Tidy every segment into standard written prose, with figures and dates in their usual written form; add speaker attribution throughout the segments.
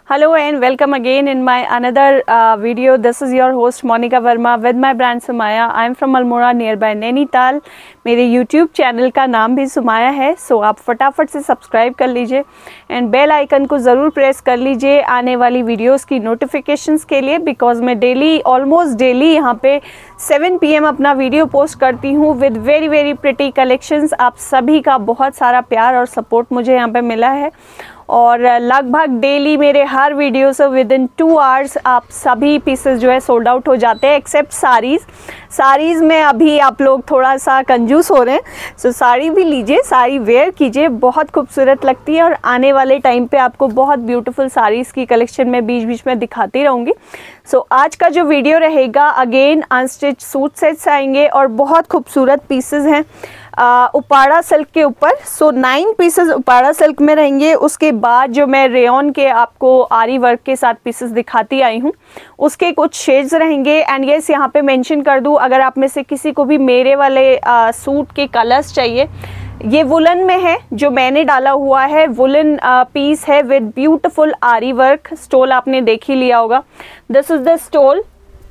Speaker 1: Hello and welcome again in my another video. This is your host Monica Verma with my brand Sumaya. I am from Almora nearby Nainital. मेरे YouTube channel का नाम भी सुमाया है, so आप फटाफट से subscribe कर लीजिए एंड बेल आइकन को ज़रूर प्रेस कर लीजिए आने वाली वीडियोस की नोटिफिकेशंस के लिए, बिकॉज मैं डेली ऑलमोस्ट डेली यहाँ पे 7 PM अपना वीडियो पोस्ट करती हूँ विद वेरी प्रिटी कलेक्शंस। आप सभी का बहुत सारा प्यार और सपोर्ट मुझे यहाँ पे मिला है और लगभग डेली मेरे हर वीडियो से विद इन 2 आवर्स आप सभी पीसेस जो है सोल्ड आउट हो जाते हैं, एक्सेप्ट साड़ीज़ में अभी आप लोग थोड़ा सा कंजूस हो रहे हैं। सो साड़ी भी लीजिए, साड़ी वेयर कीजिए, बहुत खूबसूरत लगती है और आने वाले टाइम पे आपको बहुत ब्यूटीफुल साड़ीज़ की कलेक्शन में बीच में दिखाती रहूँगी। सो आज का जो वीडियो रहेगा अगेन अनस्टिच सूट सेट्स आएंगे और बहुत खूबसूरत पीसेस हैं उपाड़ा सिल्क के ऊपर। सो 9 पीसेस उपाड़ा सिल्क में रहेंगे। उसके बाद जो मैं रेयन के आपको आरी वर्क के साथ पीसेस दिखाती आई हूँ उसके कुछ शेड्स रहेंगे। एंड यस, यहाँ पे मेंशन कर दूँ, अगर आप में से किसी को भी मेरे वाले सूट के कलर्स चाहिए, ये वुलन में है जो मैंने डाला हुआ है, वुलन पीस है with beautiful aari work. Stole आपने देख ही लिया होगा, this is the stole.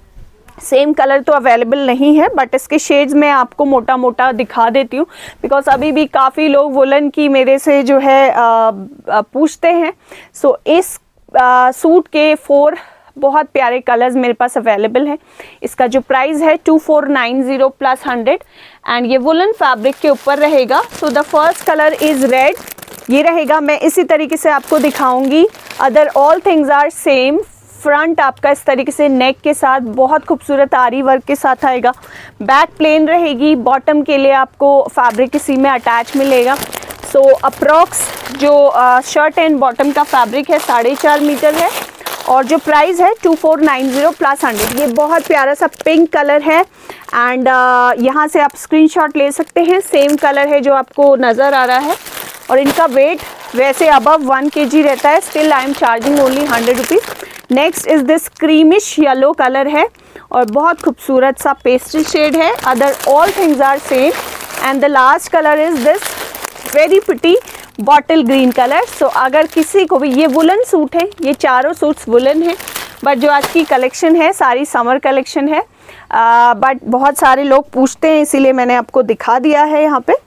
Speaker 1: Same colour तो अवेलेबल नहीं है बट इसके शेड्स मैं आपको मोटा दिखा देती हूँ, बिकॉज अभी भी काफ़ी लोग वुलन की मेरे से जो है पूछते हैं। सो इस सूट के 4 बहुत प्यारे कलर्स मेरे पास अवेलेबल हैं। इसका जो प्राइस है 2490 प्लस 100 एंड ये वुलन फैब्रिक के ऊपर रहेगा। So the first colour is red, ये रहेगा। मैं इसी तरीके से आपको दिखाऊंगी, other all things are same. Front आपका इस तरीके से नेक के साथ बहुत खूबसूरत आरी वर्क के साथ आएगा। बैक प्लेन रहेगी, बॉटम के लिए आपको फैब्रिक इसी में अटैच मिलेगा। सो अप्रॉक्स जो शर्ट एंड बॉटम का फैब्रिक है 4.5 मीटर है और जो प्राइस है 2490 प्लस 100। ये बहुत प्यारा सा पिंक कलर है एंड यहाँ से आप स्क्रीनशॉट ले सकते हैं। सेम कलर है जो आपको नज़र आ रहा है और इनका वेट वैसे अबव 1 kg रहता है। Still I am charging only 100 rupees. Next is this creamish yellow colour है और बहुत खूबसूरत सा पेस्टल शेड है। Other all things are same and the last colour is this very pretty bottle green colour. So अगर किसी को भी, ये वुलन सूट है, ये चारों सूट्स वुलन हैं, बट जो आज की कलेक्शन है सारी समर कलेक्शन है, बट बहुत सारे लोग पूछते हैं इसीलिए मैंने आपको दिखा दिया है यहाँ पे।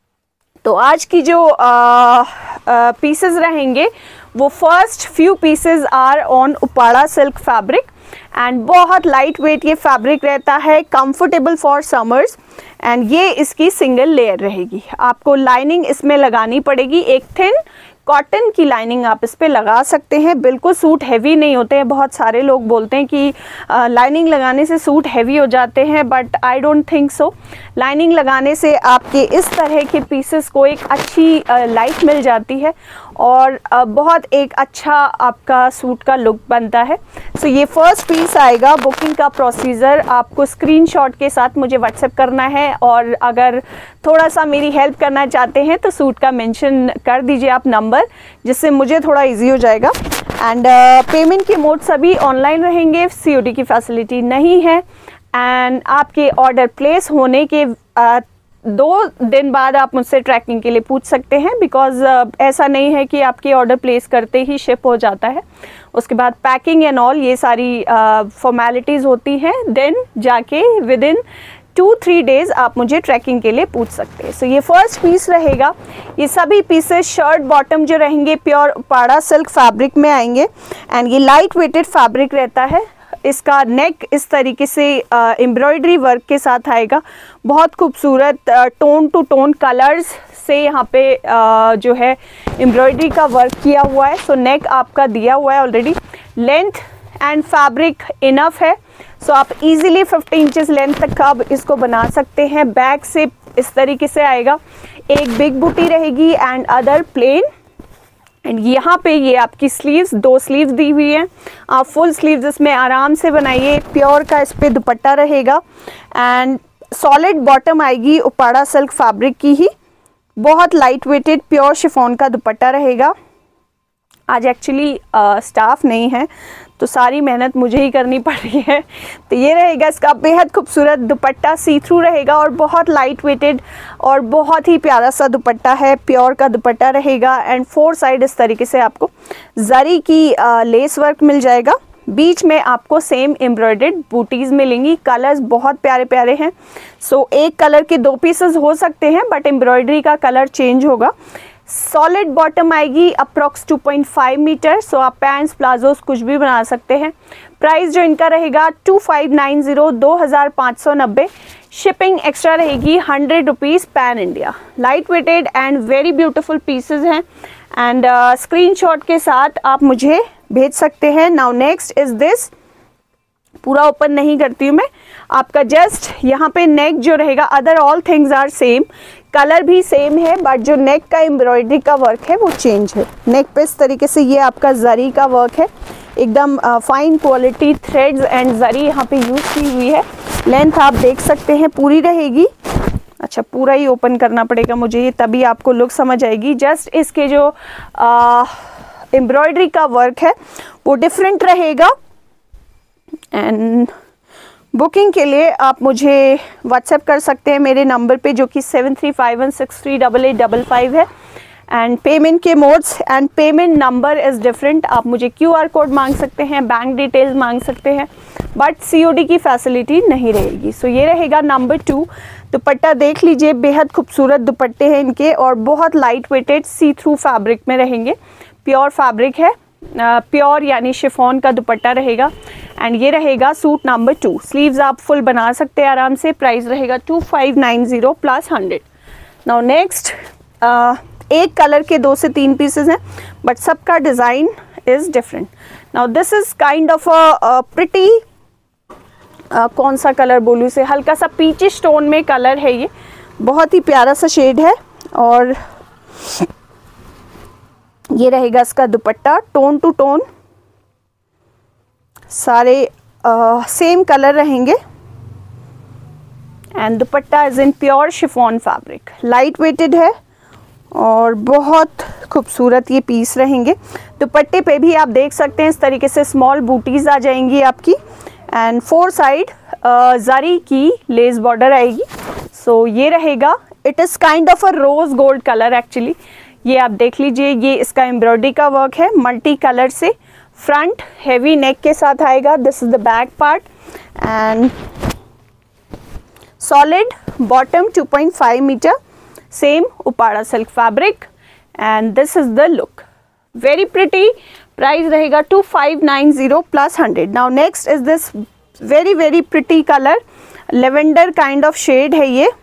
Speaker 1: तो आज की जो पीसेस रहेंगे वो first few pieces are on Uppada silk fabric and बहुत लाइट वेट ये फैब्रिक रहता है, कंफर्टेबल फॉर समर्स। एंड ये इसकी सिंगल लेयर रहेगी, आपको लाइनिंग इसमें लगानी पड़ेगी। एक थिन कॉटन की लाइनिंग आप इस पे लगा सकते हैं, बिल्कुल सूट हैवी नहीं होते हैं। बहुत सारे लोग बोलते हैं कि लाइनिंग लगाने से सूट हैवी हो जाते हैं, but I don't think so. Lining लगाने से आपके इस तरह के पीसेस को एक अच्छी लाइफ मिल जाती है और बहुत एक अच्छा आपका सूट का लुक बनता है। सो ये फर्स्ट पीस आएगा। बुकिंग का प्रोसीजर आपको स्क्रीनशॉट के साथ मुझे व्हाट्सएप करना है और अगर थोड़ा सा मेरी हेल्प करना चाहते हैं तो सूट का मेंशन कर दीजिए आप नंबर, जिससे मुझे थोड़ा इजी हो जाएगा। एंड पेमेंट के मोड सभी ऑनलाइन रहेंगे, COD की फैसिलिटी नहीं है। एंड आपके ऑर्डर प्लेस होने के 2 दिन बाद आप मुझसे ट्रैकिंग के लिए पूछ सकते हैं, बिकॉज ऐसा नहीं है कि आपके ऑर्डर प्लेस करते ही शिप हो जाता है। उसके बाद पैकिंग एंड ऑल ये सारी फॉर्मेलिटीज़ होती हैं, देन जाके विद इन 2-3 डेज आप मुझे ट्रैकिंग के लिए पूछ सकते हैं। सो ये फर्स्ट पीस रहेगा। ये सभी पीसेस शर्ट बॉटम जो रहेंगे प्योर उपाड़ा सिल्क फैब्रिक में आएंगे एंड ये लाइट वेटेड फैब्रिक रहता है। इसका नेक इस तरीके से एम्ब्रॉयडरी वर्क के साथ आएगा, बहुत खूबसूरत टोन टू टोन कलर्स से यहाँ पे जो है एम्ब्रॉयडरी का वर्क किया हुआ है। सो नेक आपका दिया हुआ है already. Length and fabric enough है, सो आप इजीली 50 इंचेस लेंथ तक का आप इसको बना सकते हैं। बैक से इस तरीके से आएगा, एक बिग बूटी रहेगी एंड अदर प्लेन। एंड यहाँ पे ये आपकी स्लीव्स, 2 स्लीव्स दी हुई हैं। आप फुल स्लीव्स इसमें आराम से बनाइए। प्योर का इस पे दुपट्टा रहेगा एंड सॉलिड बॉटम आएगी उपाड़ा सिल्क फैब्रिक की ही, बहुत लाइट वेटेड प्योर शिफॉन का दुपट्टा रहेगा। आज एक्चुअली स्टाफ नहीं है तो सारी मेहनत मुझे ही करनी पड़ रही है। तो ये रहेगा इसका बेहद खूबसूरत दुपट्टा, सी थ्रू रहेगा और बहुत लाइट वेटेड और बहुत ही प्यारा सा दुपट्टा है, प्योर का दुपट्टा रहेगा। एंड 4 साइड इस तरीके से आपको जरी की लेस वर्क मिल जाएगा, बीच में आपको सेम एम्ब्रॉयडर्ड बूटीज मिलेंगी। कलर्स बहुत प्यारे प्यारे हैं। सो एक कलर के 2 पीसेस हो सकते हैं बट एम्ब्रॉयडरी का कलर चेंज होगा। सॉलिड बॉटम आएगी, अप्रॉक्स 2.5 मीटर। सो आप पैंट्स प्लाजोस कुछ भी बना सकते हैं। प्राइस जो इनका रहेगा 2590, 2590। शिपिंग एक्स्ट्रा रहेगी 100 rupees pan India. Light weighted and very beautiful pieces हैं एंड स्क्रीनशॉट के साथ आप मुझे भेज सकते हैं। नाउ नेक्स्ट इज दिस, पूरा ओपन नहीं करती हूँ मैं, आपका जस्ट यहाँ पे नेक जो रहेगा, other all things are same, colour भी सेम है बट जो नेक का एम्ब्रॉयडरी का वर्क है वो चेंज है। नेक पे इस तरीके से ये आपका जरी का वर्क है, एकदम fine quality threads and zari यहाँ पे यूज की हुई है। लेंथ आप देख सकते हैं पूरी रहेगी। अच्छा, पूरा ही ओपन करना पड़ेगा मुझे ये, तभी आपको लुक समझ आएगी। जस्ट इसके जो एम्ब्रॉयडरी का वर्क है वो डिफरेंट रहेगा। एंड बुकिंग के लिए आप मुझे व्हाट्सएप कर सकते हैं मेरे नंबर पे जो कि 7351638855 है। एंड पेमेंट के modes and payment number is different. आप मुझे QR कोड मांग सकते हैं, बैंक डिटेल्स मांग सकते हैं, बट COD की फैसिलिटी नहीं रहेगी। सो ये रहेगा नंबर 2। दुपट्टा देख लीजिए, बेहद खूबसूरत दुपट्टे हैं इनके और बहुत light weighted see through fabric में रहेंगे। प्योर फैब्रिक है, प्योर यानी शिफॉन का दुपट्टा रहेगा। एंड ये रहेगा सूट नंबर 2। स्लीव्स आप फुल बना सकते हैं आराम से। प्राइस रहेगा 2590 प्लस 100। नाउ नेक्स्ट, एक कलर के 2 से 3 पीसेस हैं बट सबका design is different. Now this is kind of a pretty, कौन सा कलर बोलूँ इसे, हल्का सा पीचिश टोन में कलर है ये, बहुत ही प्यारा सा शेड है। और ये रहेगा इसका दुपट्टा, टोन टू टोन सारे सेम कलर रहेंगे। And dupatta is in pure chiffon fabric, light weighted है और बहुत खूबसूरत ये पीस रहेंगे। दुपट्टे पे भी आप देख सकते हैं इस तरीके से स्मॉल बूटीज आ जाएंगी आपकी एंड 4 साइड जरी की लेस बॉर्डर आएगी। सो ये रहेगा, it is kind of a rose gold colour actually. ये आप देख लीजिए, ये इसका एम्ब्रॉयडरी का वर्क है मल्टी कलर से। फ्रंट हेवी नेक के साथ आएगा, this is the back part and solid bottom 2.5 metre, same Uppada silk fabric and this is the look, very pretty. Price रहेगा 2590 plus 100। Now next is this very very pretty colour, lavender kind of shade है ये।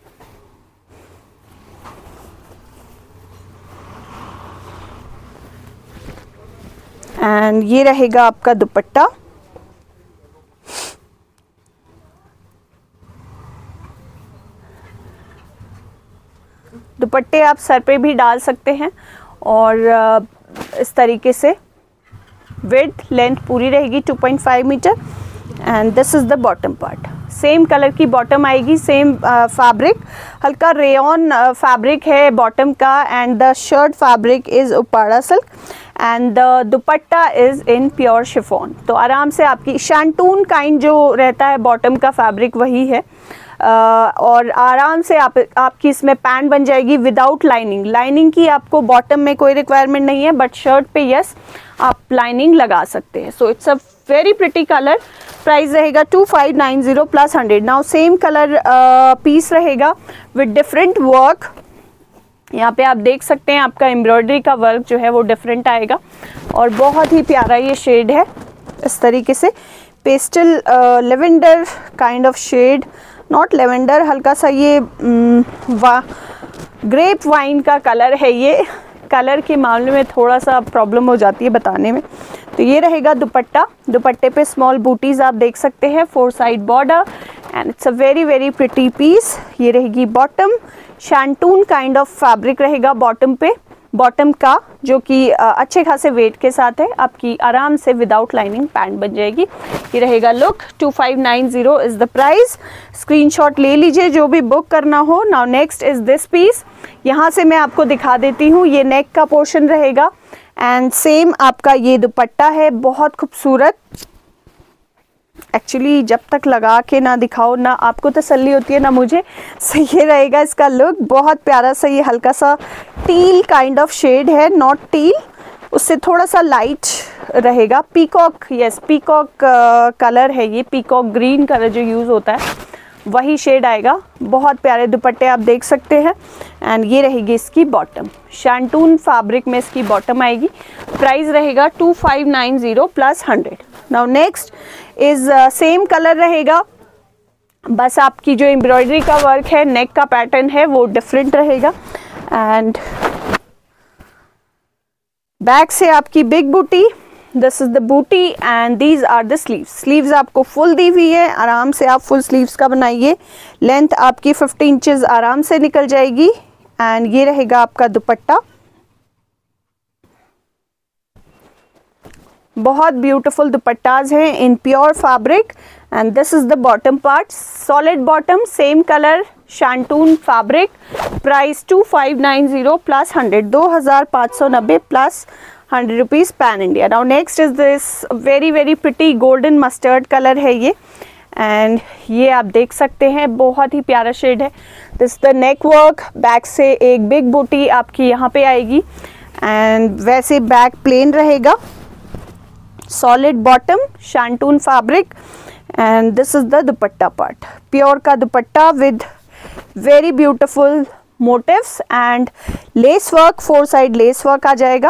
Speaker 1: And ये रहेगा आपका दुपट्टा। दुपट्टे आप sir पे भी डाल सकते हैं और इस तरीके से विड्थ लेंथ पूरी रहेगी 2.5 metre and this is the bottom part. Same colour की बॉटम आएगी, सेम फैब्रिक, हल्का रेयॉन फैब्रिक है बॉटम का and the shirt fabric is Uppada silk and the dupatta is in pure chiffon. तो आराम से आपकी शैंटून काइंड जो रहता है बॉटम का फैब्रिक वही है और आराम से आपकी इसमें पैंट बन जाएगी विदाउट लाइनिंग। लाइनिंग की आपको बॉटम में कोई रिक्वायरमेंट नहीं है बट शर्ट पे यस आप लाइनिंग लगा सकते हैं। So it's a very pretty colour. Price रहेगा 2590 plus 100। Now same colour piece रहेगा विद डिफरेंट वर्क। यहाँ पे आप देख सकते हैं आपका एम्ब्रॉयडरी का वर्क जो है वो डिफरेंट आएगा और बहुत ही प्यारा ये शेड है। इस तरीके से pastel lavender kind of shade, not lavender, हल्का सा ये ग्रेप वाइन का कलर है। ये कलर के मामले में थोड़ा सा प्रॉब्लम हो जाती है बताने में। तो ये रहेगा दुपट्टा। दुपट्टे पे स्मॉल बूटीज आप देख सकते हैं, 4 side border and it's a very very pretty piece. ये रहेगी bottom, shantoon kind of fabric रहेगा बॉटम पे, बॉटम का जो कि अच्छे खासे वेट के साथ है। आपकी आराम से विदाउट लाइनिंग पैंट बन जाएगी। ये रहेगा look, 2590 is the price. Screenshot ले लीजिए जो भी बुक करना हो। Now next is this piece. यहाँ से मैं आपको दिखा देती हूँ, ये नेक का पोर्शन रहेगा एंड सेम आपका ये दुपट्टा है, बहुत खूबसूरत। एक्चुअली जब तक लगा के ना दिखाओ ना आपको तसल्ली होती है ना मुझे। सो ये रहेगा इसका लुक, बहुत प्यारा सा ये हल्का सा टील काइंड ऑफ शेड है, नॉट टील, उससे थोड़ा सा लाइट रहेगा। पीकॉक, यस पीकॉक कलर है ये, पीकॉक ग्रीन कलर जो यूज़ होता है वही शेड आएगा। बहुत प्यारे दुपट्टे आप देख सकते हैं। एंड ये रहेगी इसकी बॉटम, शैंटून फैब्रिक में इसकी बॉटम आएगी। प्राइस रहेगा 2590 plus 100। Now next is same colour रहेगा, बस आपकी जो एम्ब्रॉयडरी का वर्क है, नेक का पैटर्न है वो डिफरेंट रहेगा। एंड बैक से आपकी big booti, this is the booti and these are the sleeves. Sleeves आपको फुल दी हुई है, आराम से आप फुल स्लीव्स का बनाइए। लेंथ आपकी 50 इंचेस आराम से निकल जाएगी। एंड ये रहेगा आपका दुपट्टा, बहुत ब्यूटीफुल दुपट्टाज हैं in pure fabric. And this is the bottom part, solid bottom, same colour, shantoon fabric. Price 2590 plus 100, 2590 plus 100 rupees pan India. Now next is this very very pretty golden mustard colour है ये। And ये आप देख सकते हैं बहुत ही प्यारा shade है। This the neck work, back से एक बिग बूटी आपकी यहाँ पे आएगी। एंड वैसे बैक प्लेन रहेगा, solid bottom, shantoon fabric. And this is the dupatta part, pure का dupatta with very beautiful motifs and lace work, 4 side lace work आ जाएगा।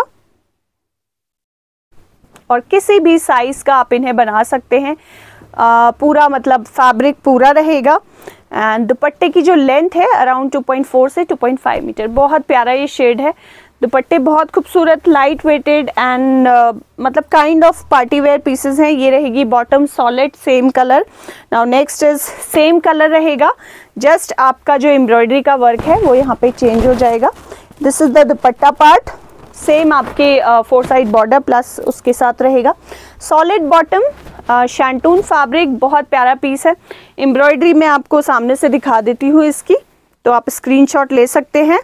Speaker 1: और किसी भी साइज का आप इन्हें बना सकते हैं। पूरा मतलब फैब्रिक पूरा रहेगा। एंड दुपट्टे की जो लेंथ है अराउंड 2.4 से 2.5 मीटर, बहुत प्यारा ये शेड है। दुपट्टे बहुत खूबसूरत, लाइट वेटेड एंड मतलब kind of party wear pieces हैं। ये रहेगी bottom, solid same colour. Now next is same colour रहेगा, जस्ट आपका जो एम्ब्रॉयडरी का वर्क है वो यहाँ पे चेंज हो जाएगा। This is the dupatta part, same आपके 4 साइड बॉर्डर प्लस उसके साथ रहेगा। सॉलिड बॉटम, शैंटून फैब्रिक, बहुत प्यारा पीस है। एम्ब्रॉयडरी मैं आपको सामने से दिखा देती हूँ इसकी, तो आप स्क्रीनशॉट ले सकते हैं।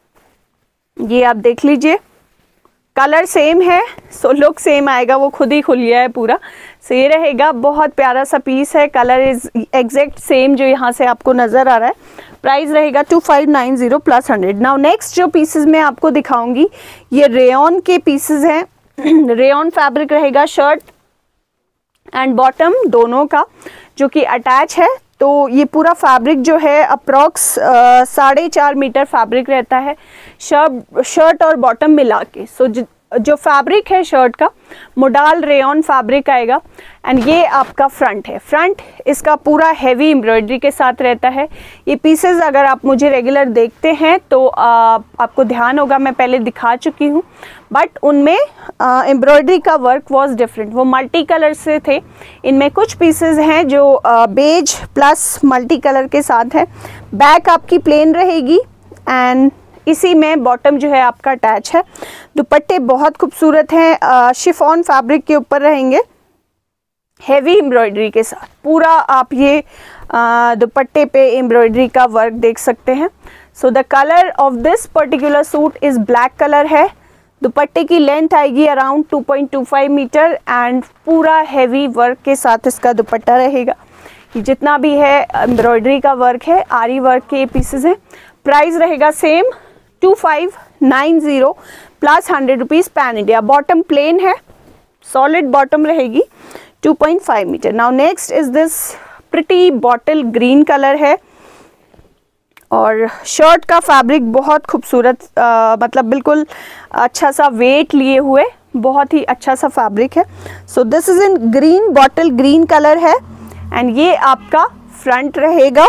Speaker 1: ये आप देख लीजिए, कलर सेम है सो लुक सेम आएगा, वो खुद ही खुल गया है पूरा। सो ये रहेगा, बहुत प्यारा सा पीस है, कलर इज एग्जैक्ट सेम जो यहाँ से आपको नज़र आ रहा है। प्राइस रहेगा 2590 प्लस 100। नाउ नेक्स्ट जो पीसेस मैं आपको दिखाऊंगी ये रेयॉन के पीसेस हैं। रेयॉन फैब्रिक रहेगा, शर्ट एंड बॉटम दोनों का जो कि अटैच है। तो ये पूरा फैब्रिक जो है अप्रॉक्स 4.5 मीटर फैब्रिक रहता है, शर्ट और बॉटम मिला के। सो जो फैब्रिक है शर्ट का मोडाल रेयॉन फैब्रिक आएगा। एंड ये आपका फ्रंट है, फ्रंट इसका पूरा हैवी एम्ब्रॉयडरी के साथ रहता है। ये पीसेस अगर आप मुझे रेगुलर देखते हैं तो आपको ध्यान होगा, मैं पहले दिखा चुकी हूँ, बट उनमें एम्ब्रॉयडरी का वर्क वाज डिफरेंट, वो मल्टी कलर से थे। इनमें कुछ पीसेस हैं जो बेज प्लस मल्टी कलर के साथ है। बैक आपकी प्लेन रहेगी एंड इसी में बॉटम जो है आपका अटैच है। दुपट्टे बहुत खूबसूरत हैं, शिफॉन फैब्रिक के ऊपर रहेंगे, हेवी एम्ब्रॉयडरी के साथ। पूरा आप ये दुपट्टे पे एम्ब्रॉयडरी का वर्क देख सकते हैं। So the colour of this particular suit is black colour है। दुपट्टे की लेंथ आएगी अराउंड 2.25 मीटर एंड पूरा हैवी वर्क के साथ इसका दुपट्टा रहेगा। जितना भी है एम्ब्रॉयडरी का वर्क है, आरी वर्क के पीसेस हैं। प्राइस रहेगा same 2590 plus 100 rupees pan India. Bottom plain है, सॉलिड बॉटम रहेगी, 2.5 metre. Now next is this pretty bottle green colour है और शर्ट का फैब्रिक बहुत खूबसूरत, मतलब बिल्कुल अच्छा सा वेट लिए हुए, बहुत ही अच्छा सा फैब्रिक है। So this is in green, bottle green colour है एंड ये आपका फ्रंट रहेगा।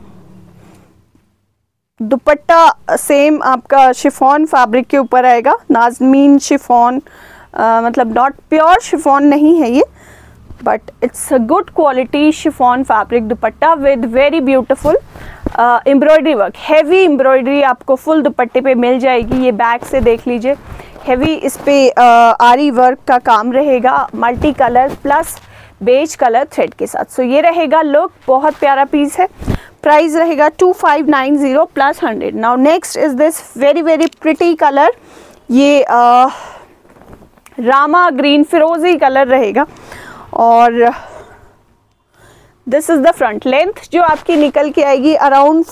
Speaker 1: दुपट्टा सेम आपका शिफॉन फैब्रिक के ऊपर आएगा, नाज़मीन शिफॉन, मतलब नॉट प्योर शिफॉन नहीं है ये, but it's a good quality chiffon fabric दुपट्टा with very beautiful embroidery work. Heavy embroidery आपको फुल दुपट्टे पे मिल जाएगी। ये बैक से देख लीजिए, हैवी इस पे आरी वर्क का काम रहेगा, multi colour plus beige colour thread के साथ। सो ये रहेगा लुक, बहुत प्यारा पीस है। प्राइस रहेगा 2590 plus 100। Now next is this very very pretty colour. ये रामा ग्रीन फिरोजी कलर रहेगा। और this is the front length जो आपकी निकल के आएगी अराउंड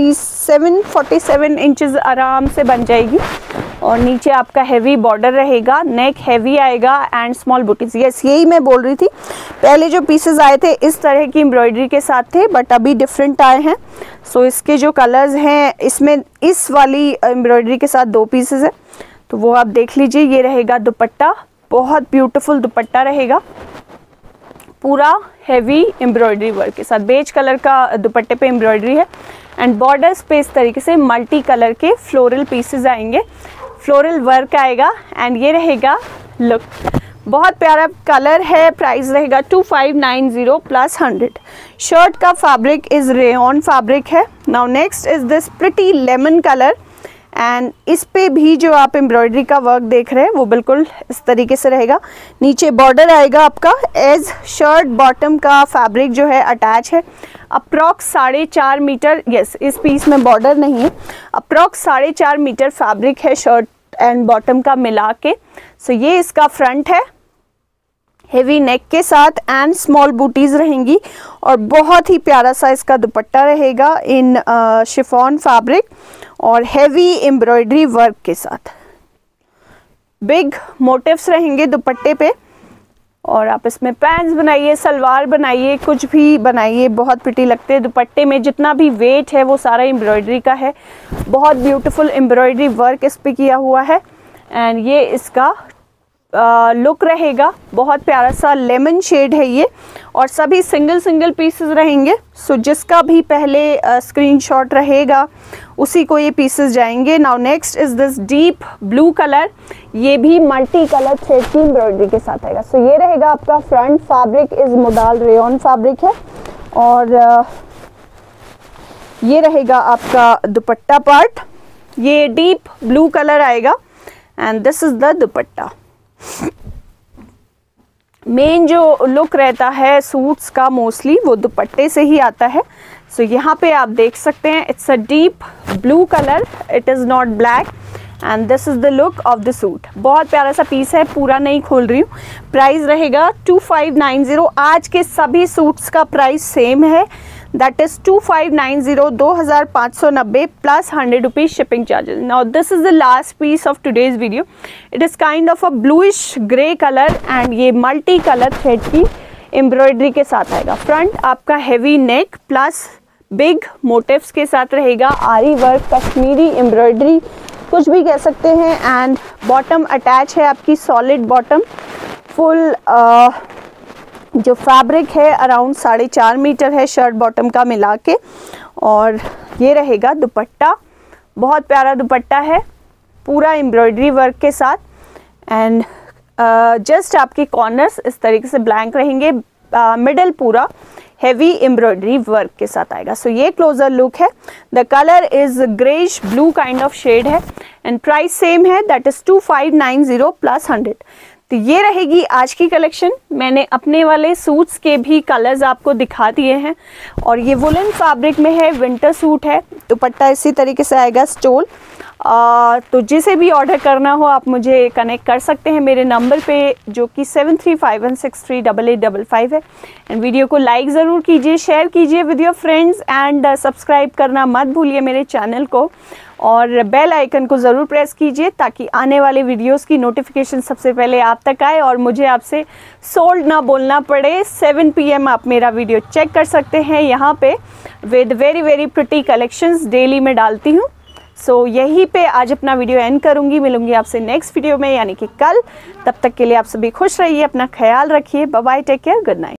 Speaker 1: 47 इंचेस आराम से बन जाएगी। और नीचे आपका हैवी बॉर्डर रहेगा, नेक हैवी आएगा एंड स्मॉल बुटीज। यस, यही मैं बोल रही थी, पहले जो पीसेस आए थे इस तरह की एम्ब्रॉयडरी के साथ थे, बट अभी डिफरेंट आए हैं। सो इसके जो कलर्स हैं, इसमें इस वाली एम्ब्रॉयडरी के साथ 2 पीसेस है, तो वो आप देख लीजिए। ये रहेगा दुपट्टा, बहुत ब्यूटीफुल दुपट्टा रहेगा, पूरा हैवी एम्ब्रॉयडरी वर्क के साथ। बेज कलर का दुपट्टे पे एम्ब्रॉयडरी है एंड बॉर्डर्स पे इस तरीके से मल्टी कलर के फ्लोरल पीसेस आएंगे, फ्लोरल वर्क आएगा एंड ये रहेगा लुक। बहुत प्यारा कलर है। प्राइस रहेगा 2590 प्लस 100। शर्ट का फैब्रिक इज रेयॉन फैब्रिक है। Now next is this pretty lemon colour and इस पे भी जो आप एम्ब्रॉयडरी का वर्क देख रहे हैं वो बिल्कुल इस तरीके से रहेगा। नीचे बॉर्डर आएगा आपका एज शर्ट बॉटम का फैब्रिक जो है अटैच है। अप्रॉक्स 4.5 मीटर, यस इस पीस में बॉर्डर नहीं है, अप्रॉक्स 4.5 मीटर फैब्रिक है शर्ट एंड बॉटम का मिला के। सो ये इसका फ्रंट है, हेवी नेक के साथ एंड स्मॉल बूटीज रहेंगी और बहुत ही प्यारा सा इसका दुपट्टा रहेगा इन शिफॉन फैब्रिक और हेवी एम्ब्रॉयडरी वर्क के साथ। बिग मोटिव्स रहेंगे दुपट्टे पे और आप इसमें पैंट्स बनाइए, सलवार बनाइए, कुछ भी बनाइए, बहुत प्रिटी लगते हैं। दुपट्टे में जितना भी वेट है वो सारा एम्ब्रॉयडरी का है। बहुत ब्यूटीफुल एम्ब्रॉयडरी वर्क इस पे किया हुआ है एंड ये इसका लुक रहेगा। बहुत प्यारा सा लेमन शेड है ये और सभी सिंगल पीसेस रहेंगे। सो जिसका भी पहले स्क्रीनशॉट रहेगा उसी को ये पीसेस जाएंगे। Now next is this deep blue colour, ये भी मल्टी कलर थ्रेड की एम्ब्रॉयडरी के साथ आएगा। सो ये रहेगा आपका front. Fabric is modal rayon fabric है और ये रहेगा आपका दुपट्टा पार्ट। ये डीप ब्लू कलर आएगा and this is the dupatta. Main जो लुक रहता है सूट्स का मोस्टली वो दुपट्टे से ही आता है। सो यहाँ पे आप देख सकते हैं it's a deep blue colour, it is not black and this is the look of the suit. बहुत प्यारा सा पीस है, पूरा नहीं खोल रही हूँ। प्राइस रहेगा 2590। आज के सभी सूट्स का प्राइस सेम है, that is 2590, 2590 plus 100 rupees shipping charges. Now this is the last piece of today's video. It is kind of a bluish grey colour and ये मल्टी कलर थ्रेड की embroidery के साथ आएगा। Front आपका heavy neck plus big motifs के साथ रहेगा। आरी वर्क, कश्मीरी एम्ब्रॉयडरी, कुछ भी कह सकते हैं एंड बॉटम अटैच है आपकी सॉलिड बॉटम। फुल जो फैब्रिक है अराउंड 4.5 मीटर है शर्ट बॉटम का मिला के और ये रहेगा दुपट्टा। बहुत प्यारा दुपट्टा है पूरा एम्ब्रॉयडरी वर्क के साथ एंड जस्ट आपके कॉर्नर्स इस तरीके से ब्लैंक रहेंगे। मिडल पूरा हेवी एम्ब्रॉयडरी वर्क के साथ आएगा। सो ये क्लोजर लुक है। The colour is greyish blue kind of shade है एंड प्राइस सेम है, दैट इज 2590 प्लस 100। तो ये रहेगी आज की कलेक्शन। मैंने अपने वाले सूट्स के भी कलर्स आपको दिखा दिए हैं और ये वुलन फैब्रिक में है, विंटर सूट है। दुपट्टा इसी तरीके से आएगा स्टोल। तो जिसे भी ऑर्डर करना हो आप मुझे कनेक्ट कर सकते हैं मेरे नंबर पे जो कि 7351638855 है। एंड वीडियो को लाइक ज़रूर कीजिए, शेयर कीजिए with your friends and subscribe करना मत भूलिए मेरे चैनल को और बेल आइकन को ज़रूर प्रेस कीजिए ताकि आने वाले वीडियोस की नोटिफिकेशन सबसे पहले आप तक आए और मुझे आपसे सोल्ड ना बोलना पड़े। 7 PM आप मेरा वीडियो चेक कर सकते हैं यहाँ पे with very pretty collections daily में डालती हूँ। सो यहीं पे आज अपना वीडियो एंड करूँगी। मिलूंगी आपसे नेक्स्ट वीडियो में यानी कि कल। तब तक के लिए आप सभी खुश रहिए, अपना ख्याल रखिए। Bye bye, take care, good night.